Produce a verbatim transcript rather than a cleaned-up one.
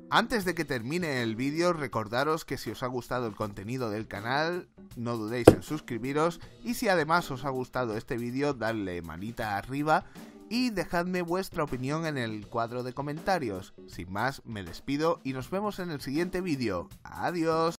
Antes de que termine el vídeo, recordaros que si os ha gustado el contenido del canal, no dudéis en suscribiros, y si además os ha gustado este vídeo, dadle manita arriba y dejadme vuestra opinión en el cuadro de comentarios. Sin más, me despido y nos vemos en el siguiente vídeo. ¡Adiós!